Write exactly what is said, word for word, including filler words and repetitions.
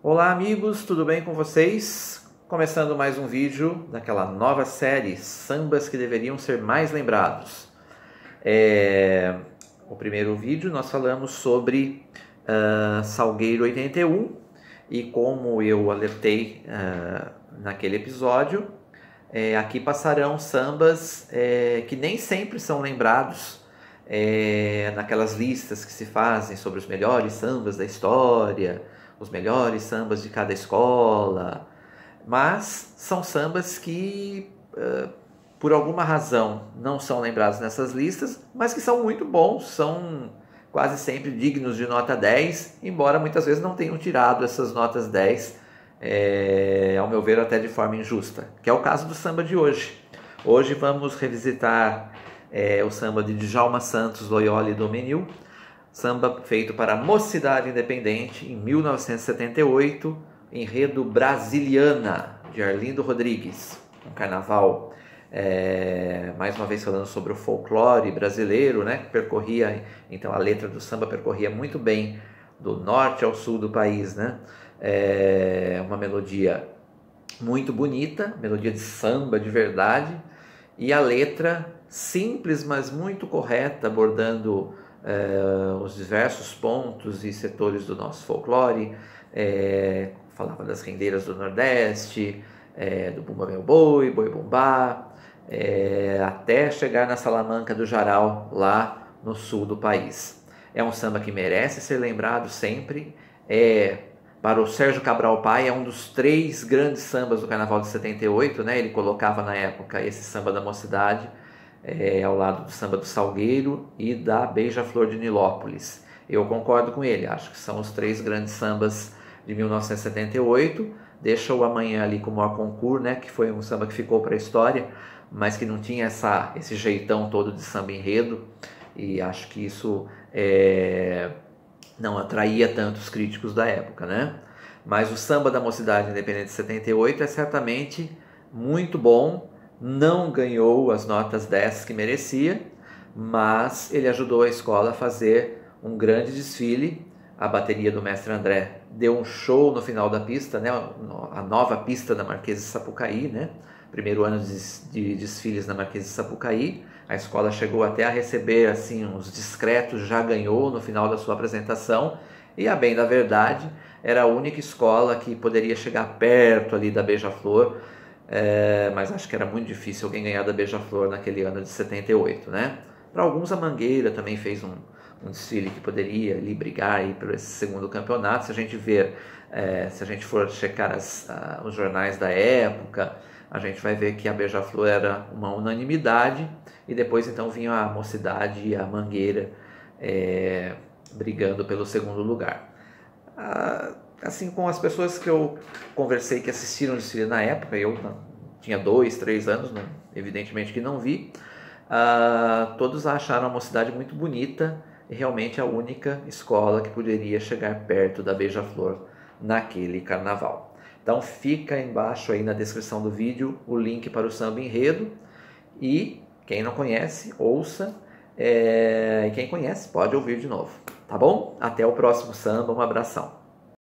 Olá amigos, tudo bem com vocês? Começando mais um vídeo daquela nova série Sambas que deveriam ser mais lembrados. É... O primeiro vídeo nós falamos sobre uh, Salgueiro oitenta e um e como eu alertei uh, naquele episódio, é, aqui passarão sambas é, que nem sempre são lembrados é, naquelas listas que se fazem sobre os melhores sambas da história, os melhores sambas de cada escola, mas são sambas que, uh, por alguma razão, não são lembrados nessas listas, mas que são muito bons, são quase sempre dignos de nota dez, embora muitas vezes não tenham tirado essas notas dez, é, ao meu ver até de forma injusta, que é o caso do samba de hoje. Hoje vamos revisitar é, o samba de Djalma Santos, Loyola e Domenil, samba feito para a Mocidade Independente em mil novecentos e setenta e oito, enredo Brasiliana, de Arlindo Rodrigues, um carnaval, é, mais uma vez falando sobre o folclore brasileiro, né, que percorria, então a letra do samba percorria muito bem do norte ao sul do país, né, é uma melodia muito bonita, melodia de samba de verdade, e a letra simples, mas muito correta, abordando Uh, os diversos pontos e setores do nosso folclore, é, falava das rendeiras do Nordeste, é, do Bumba Meu Boi, Boi Bumbá, é, até chegar na Salamanca do Jaral, lá no sul do país. É um samba que merece ser lembrado sempre. É, para o Sérgio Cabral Pai, é um dos três grandes sambas do Carnaval de setenta e oito, né? Ele colocava na época esse samba da Mocidade, É, ao lado do samba do Salgueiro e da Beija-Flor de Nilópolis. Eu concordo com ele, acho que são os três grandes sambas de mil novecentos e setenta e oito. Deixa o Amanhã ali como a concurso, né, que foi um samba que ficou para a história, mas que não tinha essa, esse jeitão todo de samba enredo, e acho que isso é, não atraía tanto os críticos da época, né? Mas o samba da Mocidade Independente de setenta e oito é certamente muito bom. Não ganhou as notas dez que merecia, mas ele ajudou a escola a fazer um grande desfile. A bateria do mestre André deu um show no final da pista, né? A nova pista da Marquês de Sapucaí, né? Primeiro ano de desfiles na Marquês de Sapucaí. A escola chegou até a receber assim, uns discretos, já ganhou no final da sua apresentação. E a bem da verdade, era a única escola que poderia chegar perto ali da Beija-Flor. É, mas acho que era muito difícil alguém ganhar da Beija-Flor naquele ano de setenta e oito, né? Para alguns a Mangueira também fez um, um desfile que poderia ali brigar aí por esse segundo campeonato. Se a gente ver, é, se a gente for checar as, a, os jornais da época, a gente vai ver que a Beija-Flor era uma unanimidade e depois então vinha a Mocidade e a Mangueira é, brigando pelo segundo lugar. A, Assim, com as pessoas que eu conversei que assistiram o desfile na época, eu tinha dois, três anos, não, evidentemente que não vi, uh, todos acharam a Mocidade muito bonita e realmente a única escola que poderia chegar perto da Beija-Flor naquele carnaval. Então fica embaixo aí na descrição do vídeo o link para o samba enredo e quem não conhece, ouça, é, e quem conhece pode ouvir de novo, tá bom? Até o próximo samba, um abração.